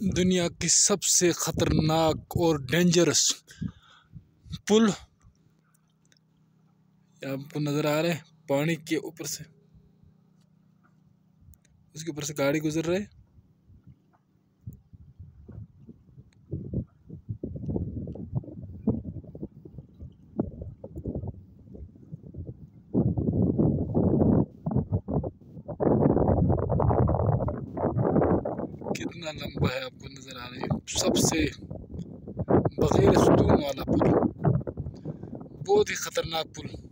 दुनिया की सबसे खतरनाक और डेंजरस पुल आपको नजर आ रहा है। पानी के ऊपर से, उसके ऊपर से गाड़ी गुजर रही है। कितना लंबा है आपको नजर आ रही है। सबसे बगैर सुतून वाला पुल, बहुत ही खतरनाक पुल।